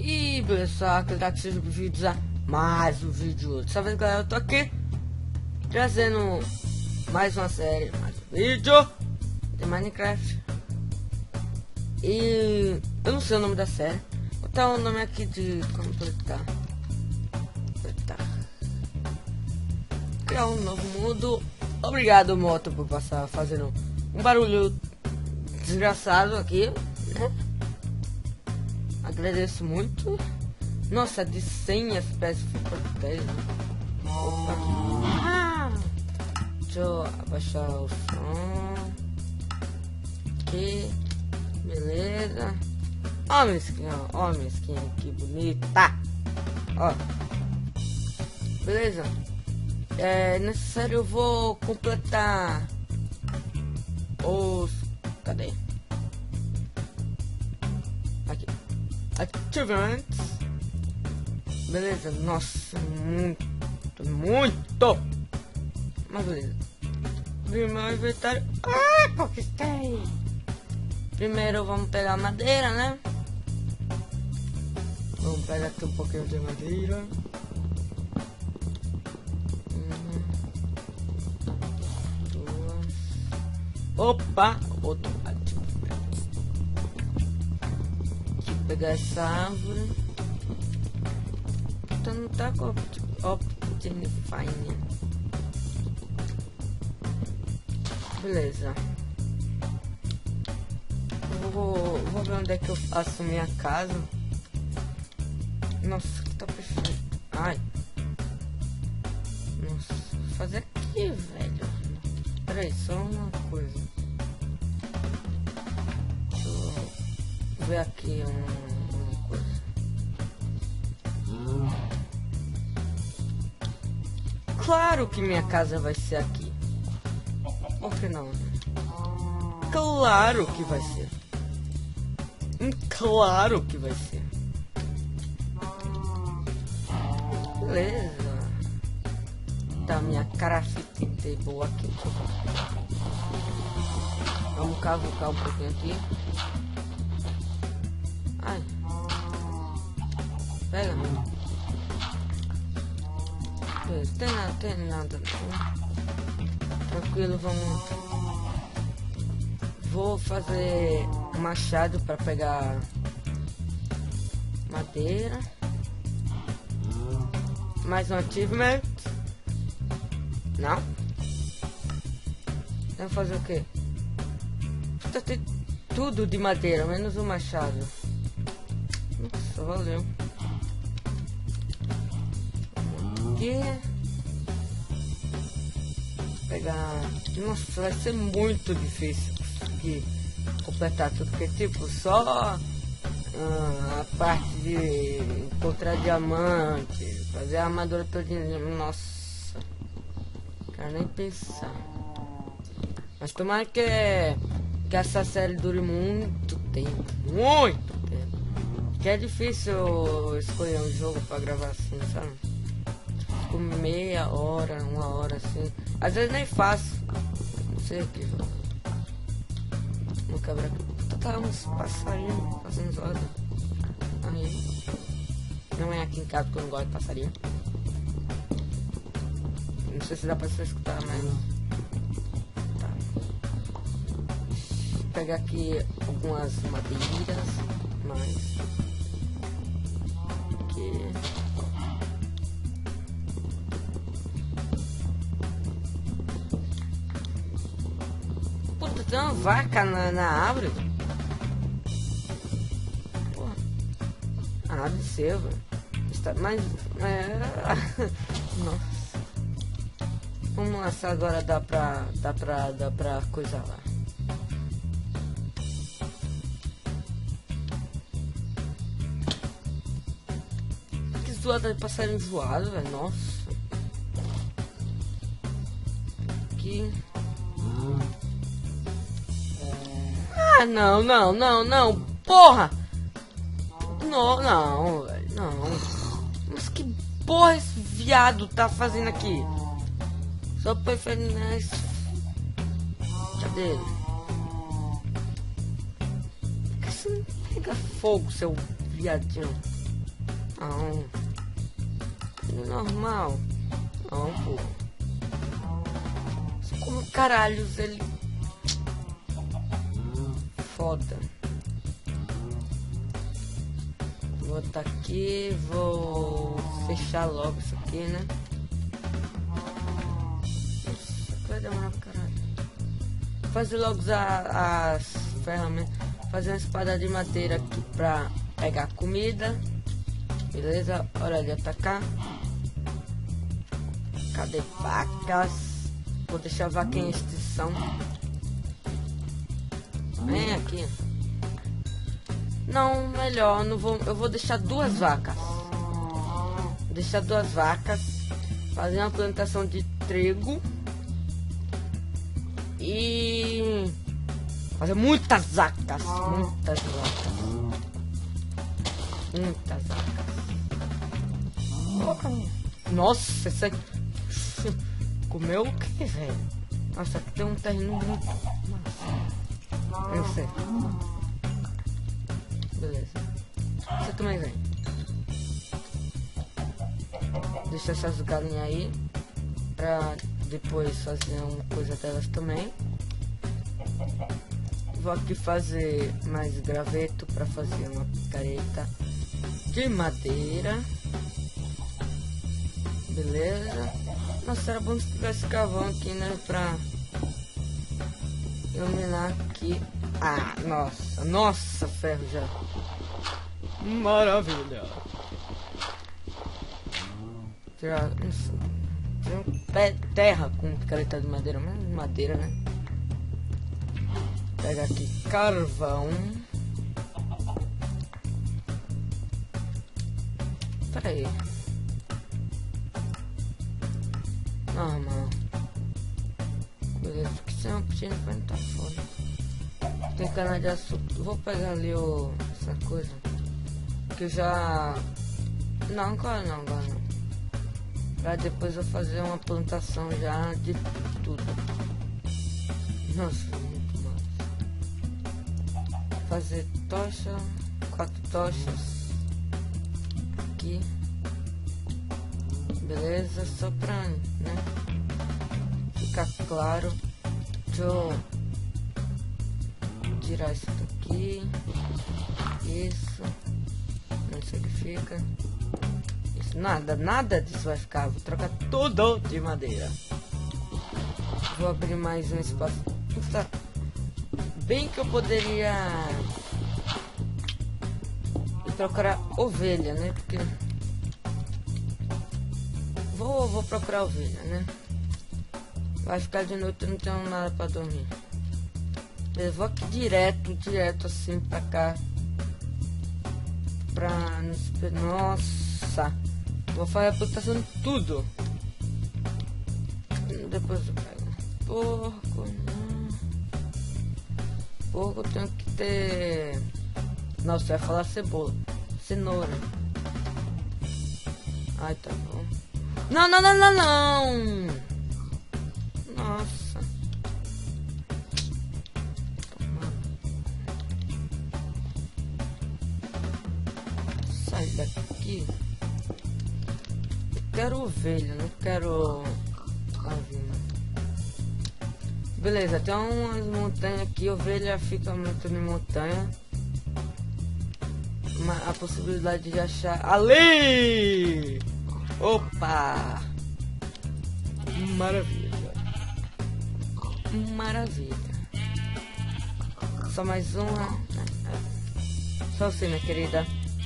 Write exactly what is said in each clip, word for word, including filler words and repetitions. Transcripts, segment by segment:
E pessoal, que tá que sejam bem-vindos a mais um vídeo. Dessa vez, galera, eu tô aqui trazendo mais uma série, mais um vídeo de Minecraft. E eu não sei o nome da série. Vou botar o nome aqui de completar. Completar. Criar um novo mundo. Obrigado, moto, por passar fazendo um barulho desgraçado aqui, né? Agradeço muito. Nossa, de cem F P S foi para dez. Opa. Ah! Deixa eu abaixar o som. Aqui. Beleza. Ó minha skin, ó. Ó minha skin, que bonita. Ó. Beleza. É necessário, eu vou completar os... Cadê? Aqui. Achievements. Beleza, nossa, muito, muito. Mas beleza. Primeiro inventário. Ah, conquistei. Primeiro vamos pegar madeira, né? Vamos pegar aqui um pouquinho de madeira. Uma, duas. Opa, outro. Pegar essa árvore. Então não tá com Optifine. Beleza. Eu vou, vou ver onde é que eu faço minha casa. Nossa, que tá perfeito. Ai. Nossa, vou fazer aqui, velho. Peraí, só uma coisa. Deixa eu ver aqui uma, uma coisa. Hum. Claro que minha casa vai ser aqui. Por que não? Claro que vai ser. Hum, claro que vai ser. Beleza. Tá minha carafite boa aqui. Vamos cavucar um pouquinho aqui. Ai. Pega. Tem nada, tem nada. Tranquilo, vamos. Vou fazer um machado para pegar madeira. Mais um achievement. Não? Vamos fazer o quê? Precisa ter tudo de madeira, menos o machado. Nossa, valeu. Aqui. Pegar. Nossa, vai ser muito difícil conseguir completar tudo, porque tipo, só ah, a parte de encontrar diamante, fazer a armadura todinha. Nossa, quero nem pensar. Mas tomara que, que essa série dure muito tempo, muito tempo. Que é difícil escolher um jogo pra gravar assim, sabe? Tipo, meia hora, uma hora assim. Às vezes nem faço. Não sei o que. Vou quebrar aqui. Tá uns passarinhos fazendo roda. Aí. Não é aqui em casa porque eu não gosto de passarinho. Não sei se dá pra você escutar, mas. Tá. Vou pegar aqui algumas madeiras. Mais. Aqui. Tem uma vaca na, na árvore. Porra. Ah, de ser, velho. Está mais. É... Nossa. Vamos lançar agora. Dá pra. Dá pra. Dá pra coisar lá. Que zoada de passarinho zoado, velho. Nossa. Aqui. Hum. Ah, não, não, não, não, porra! Não, não, velho, não. Mas que porra esse viado tá fazendo aqui? Só pra enfernar esse... Cadê ele? Por que você não pega fogo, seu viadinho? Não. Normal. Não, pô. Como caralhos ele... Foda. Vou botar aqui, vou fechar logo isso aqui, né? Nossa, vai demorar pra caralho. Fazer logo a, as ferramentas. Fazer uma espada de madeira aqui pra pegar comida. Beleza? Hora de atacar. Cadê vacas? Vou deixar a vaca em extinção. Vem aqui. Não, melhor, não vou, eu vou deixar duas vacas. Vou deixar duas vacas. Fazer uma plantação de trigo. E fazer muitas vacas. Muitas vacas. Muitas vacas. Nossa, isso aqui. Comeu o que, velho? Nossa, aqui tem um terreno muito massa. Eu sei. Beleza. Você também vem. Deixa essas galinhas aí. Pra depois fazer uma coisa delas também. Vou aqui fazer mais graveto pra fazer uma picareta de madeira. Beleza. Nossa, era bom se tivesse carvão aqui, né? Pra iluminar aqui. Ah, nossa. Nossa, ferro já. Maravilha. Tirar um pé terra com picareta de madeira. Mas madeira, né? Pega aqui carvão. Pera aí. Normal. Beleza, porque se é uma piscina vai não tá foda. Tem cana de açúcar. Vou pegar ali o... essa coisa. Que já... Não, agora não, agora não. Pra depois eu fazer uma plantação já de tudo. Nossa, muito mais. Fazer tocha. Quatro tochas. Aqui. Beleza, só pra, né, ficar claro. Deixa eu tirar isso daqui. Isso. Não sei o que fica. Isso, nada, nada disso vai ficar. Vou trocar tudo de madeira. Vou abrir mais um espaço. Puta, bem que eu poderia procurar ovelha, né? Porque Vou, vou procurar ovelha, né? Vai ficar de noite, eu não tenho nada pra dormir. Eu vou aqui direto, direto assim pra cá. Pra... Nossa! Vou fazer a plantação de tudo. Depois eu pego. Porco, não. Porco eu tenho que ter... Nossa, eu ia falar cebola. Cenoura. Ai, tá bom. Não, não, não, não, não. Nossa. Sai daqui. Eu quero ovelha, não quero ovelha. Beleza, tem umas montanhas aqui. Ovelha fica muito em montanha. Mas a possibilidade de achar ali. Opa! Maravilha. Maravilha. Só mais uma. Só você, minha querida.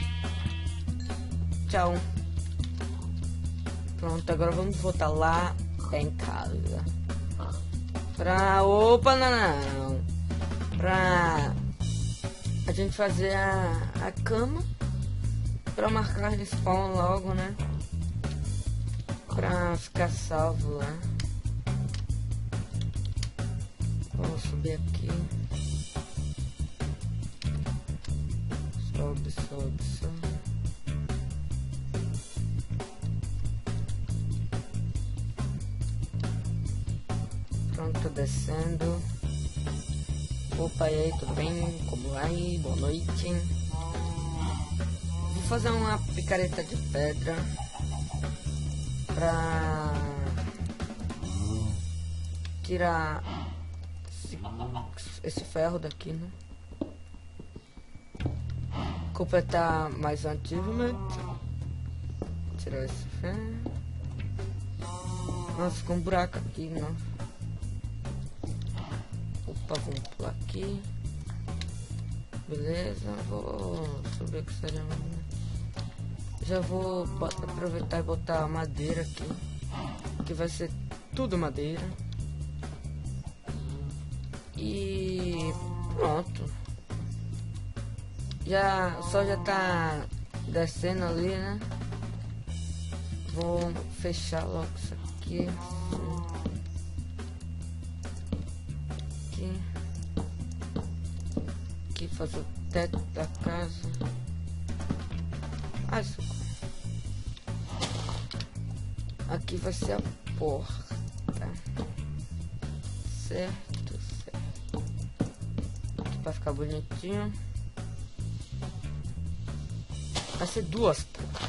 Tchau. Pronto, agora vamos voltar lá em casa. Pra... Opa, não, não. Pra a gente fazer a, a cama. Pra marcar respawn logo, né? Pra ficar salvo lá. Vamos subir aqui. Sobe, sobe, sobe. Pronto, descendo. Opa, e aí, tudo bem? Como vai? Boa noite. Vou fazer uma picareta de pedra pra tirar esse, esse ferro daqui, né? Completar mais antigamente. Tirar esse ferro. Nossa, ficou um buraco aqui, não. Opa, vamos pular aqui. Beleza, vou subir que seria. Já vou aproveitar e botar madeira aqui, que vai ser tudo madeira. E pronto. Já, o sol já tá descendo ali, né? Vou fechar logo isso aqui. Aqui. Aqui fazer o teto da casa. Ah, isso. Aqui vai ser a porta. Certo, certo. Aqui pra ficar bonitinho. Vai ser duas portas.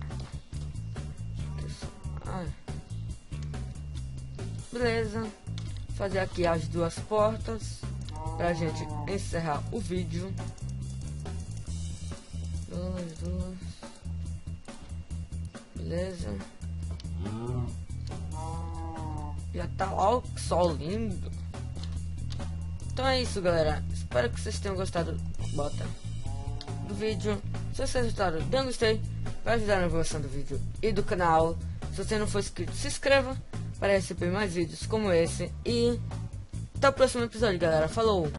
Ai. Beleza. Fazer aqui as duas portas pra gente encerrar o vídeo. Duas, duas. Beleza. Já tá ó, que sol lindo. Então é isso, galera. Espero que vocês tenham gostado. Bota do vídeo. Se vocês gostaram, dê um gostei para ajudar na evolução do vídeo e do canal. Se você não for inscrito, se inscreva para receber mais vídeos como esse. E até o próximo episódio, galera. Falou!